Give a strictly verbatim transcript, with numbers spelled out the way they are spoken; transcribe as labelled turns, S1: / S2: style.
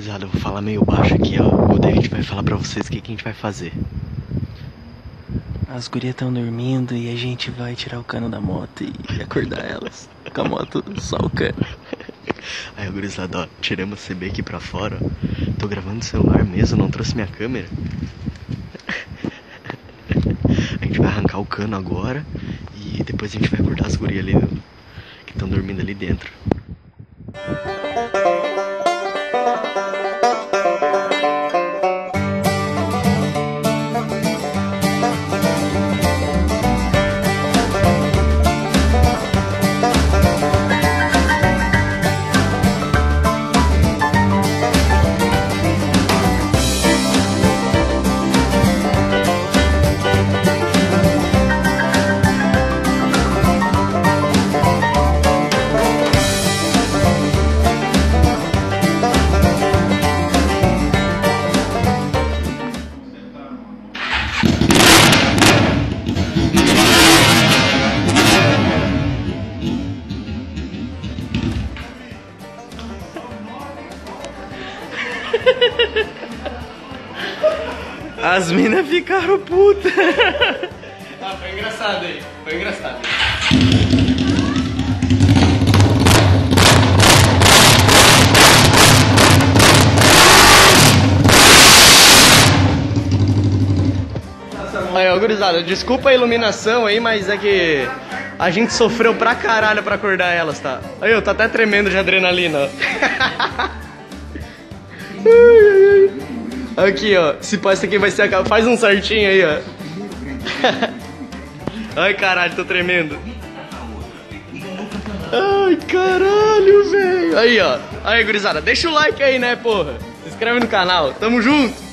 S1: gurizada, eu vou falar meio baixo aqui, ó. Daí a gente vai falar pra vocês o que, que a gente vai fazer.
S2: As gurias estão dormindo e a gente vai tirar o cano da moto e acordar elas. Com a moto, só o cano.
S1: Aí, gurizada, ó, tiramos o C B aqui pra fora, ó. Tô gravando no celular mesmo, não trouxe minha câmera. A gente vai arrancar o cano agora e depois a gente vai acordar as gurias ali, que estão dormindo ali dentro.
S2: As minas ficaram putas.
S1: Ah, foi engraçado aí, foi engraçado. Aí, ó, gurizada, desculpa a iluminação aí, mas é que a gente sofreu pra caralho pra acordar elas, tá? Aí, ó, tá até tremendo de adrenalina, ó. Aqui, ó, se passa isso aqui vai ser a... Faz um certinho aí, ó. Ai, caralho, tô tremendo. Ai, caralho, velho. Aí, ó. Aí, gurizada, deixa o like aí, né, porra. Se inscreve no canal. Tamo junto.